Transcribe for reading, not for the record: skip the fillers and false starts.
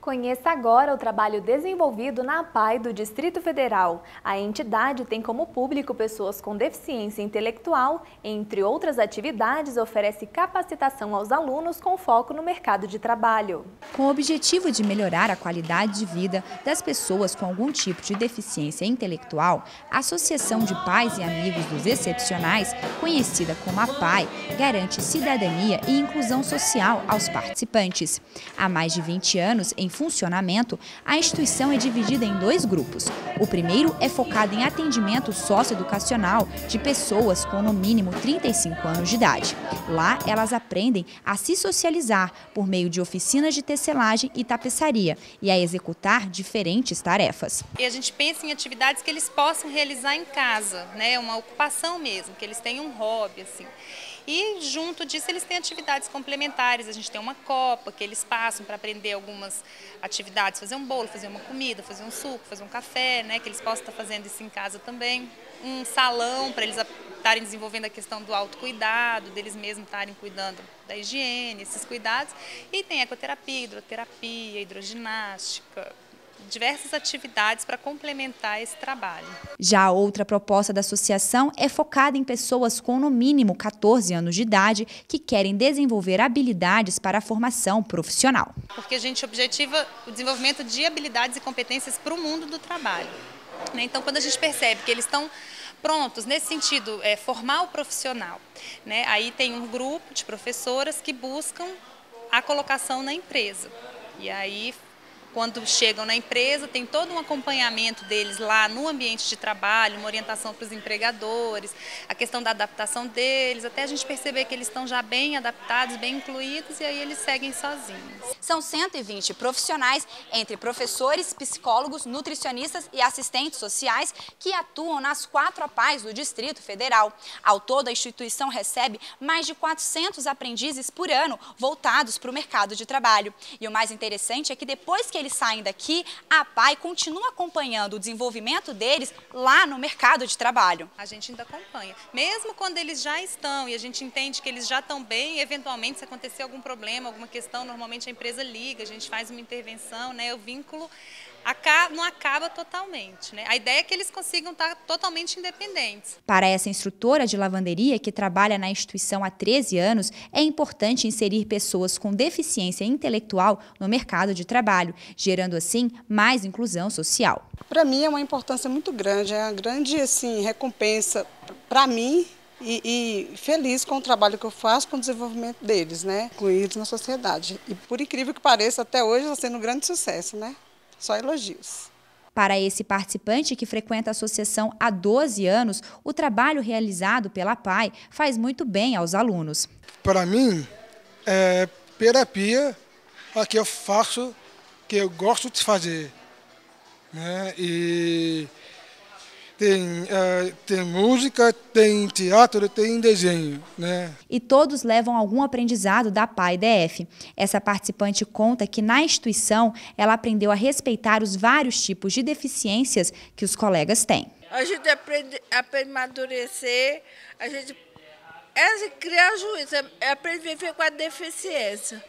Conheça agora o trabalho desenvolvido na APAE do Distrito Federal. A entidade tem como público pessoas com deficiência intelectual, entre outras atividades, oferece capacitação aos alunos com foco no mercado de trabalho. Com o objetivo de melhorar a qualidade de vida das pessoas com algum tipo de deficiência intelectual, a Associação de Pais e Amigos dos Excepcionais, conhecida como APAE, garante cidadania e inclusão social aos participantes. Há mais de 20 anos, em funcionamento, a instituição é dividida em dois grupos. O primeiro é focado em atendimento socioeducacional de pessoas com no mínimo 35 anos de idade. Lá, elas aprendem a se socializar por meio de oficinas de tecelagem e tapeçaria e a executar diferentes tarefas. E a gente pensa em atividades que eles possam realizar em casa, né? Uma ocupação mesmo, que eles tenham um hobby, assim. E junto disso eles têm atividades complementares, a gente tem uma copa que eles passam para aprender algumas atividades, fazer um bolo, fazer uma comida, fazer um suco, fazer um café, né, que eles possam estar fazendo isso em casa também. Um salão para eles estarem desenvolvendo a questão do autocuidado, deles mesmos estarem cuidando da higiene, esses cuidados. E tem ecoterapia, hidroterapia, hidroginástica, diversas atividades para complementar esse trabalho. Já a outra proposta da associação é focada em pessoas com no mínimo 14 anos de idade que querem desenvolver habilidades para a formação profissional. Porque a gente objetiva o desenvolvimento de habilidades e competências para o mundo do trabalho. Então, quando a gente percebe que eles estão prontos, nesse sentido, formar o profissional, né? Aí tem um grupo de professoras que buscam a colocação na empresa. E aí, quando chegam na empresa, tem todo um acompanhamento deles lá no ambiente de trabalho, uma orientação para os empregadores, a questão da adaptação deles, até a gente perceber que eles estão já bem adaptados, bem incluídos, e aí eles seguem sozinhos. São 120 profissionais, entre professores, psicólogos, nutricionistas e assistentes sociais, que atuam nas 4 APAEs do Distrito Federal. Ao todo, a instituição recebe mais de 400 aprendizes por ano voltados para o mercado de trabalho. E o mais interessante é que depois que eles saem daqui, a APAE continua acompanhando o desenvolvimento deles lá no mercado de trabalho. A gente ainda acompanha. Mesmo quando eles já estão e a gente entende que eles já estão bem, eventualmente se acontecer algum problema, alguma questão, normalmente a empresa liga, a gente faz uma intervenção, né? O vínculo não acaba totalmente, né? A ideia é que eles consigam estar totalmente independentes. Para essa instrutora de lavanderia que trabalha na instituição há 13 anos, é importante inserir pessoas com deficiência intelectual no mercado de trabalho, gerando assim mais inclusão social. Para mim é uma importância muito grande, é uma grande recompensa para mim e feliz com o trabalho que eu faço, com o desenvolvimento deles, né? Incluídos na sociedade. E por incrível que pareça, até hoje está sendo um grande sucesso, né? Só elogios. Para esse participante que frequenta a associação há 12 anos, o trabalho realizado pela APAE faz muito bem aos alunos. Para mim, é terapia, a que eu faço, que eu gosto de fazer, né? E tem música, tem teatro, tem desenho, né? E todos levam algum aprendizado da APAE-DF. Essa participante conta que na instituição ela aprendeu a respeitar os vários tipos de deficiências que os colegas têm. A gente aprende a amadurecer, a gente criar juízo, aprende a viver com a deficiência.